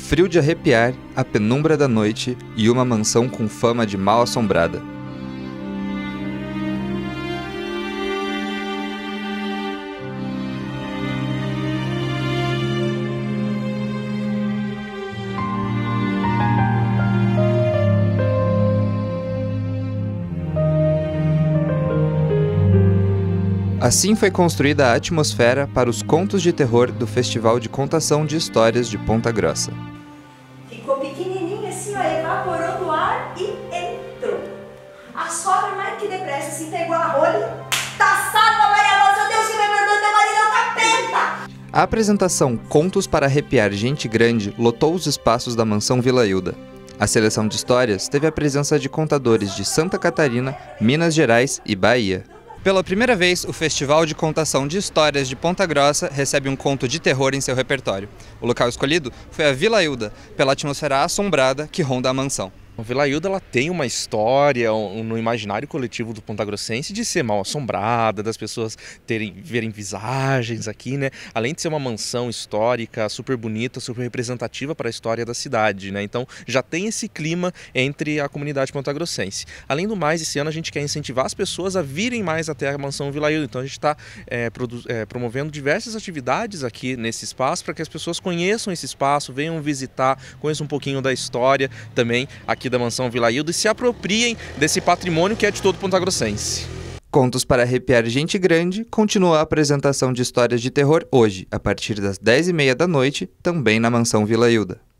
frio de arrepiar, a penumbra da noite e uma mansão com fama de mal assombrada. Assim foi construída a atmosfera para os contos de terror do Festival de Contação de Histórias de Ponta Grossa. Ficou pequenininho assim, ó, evaporou do ar e entrou. A sogra mais que depressa assim pegou a rolha, tá salva Maria Rosa, Deus que me perdoe, teu marido é o capeta! A apresentação Contos para Arrepiar Gente Grande lotou os espaços da Mansão Vila Hilda. A seleção de histórias teve a presença de contadores de Santa Catarina, Minas Gerais e Bahia. Pela primeira vez, o Festival de Contação de Histórias de Ponta Grossa recebe um conto de terror em seu repertório. O local escolhido foi a Vila Hilda, pela atmosfera assombrada que ronda a mansão. A Vila Hilda ela tem uma história no imaginário coletivo do pontagrossense de ser mal assombrada, das pessoas verem visagens aqui, né? Além de ser uma mansão histórica super bonita, super representativa para a história da cidade, né? Então já tem esse clima entre a comunidade pontagrossense. Além do mais, esse ano a gente quer incentivar as pessoas a virem mais até a mansão Vila Hilda. Então a gente está promovendo diversas atividades aqui nesse espaço para que as pessoas conheçam esse espaço, venham visitar, conheçam um pouquinho da história também aqui da mansão Vila Hilda e se apropriem desse patrimônio que é de todo pontagrossense. Contos para Arrepiar Gente Grande continua a apresentação de histórias de terror hoje, a partir das 10h30 da noite, também na mansão Vila Hilda.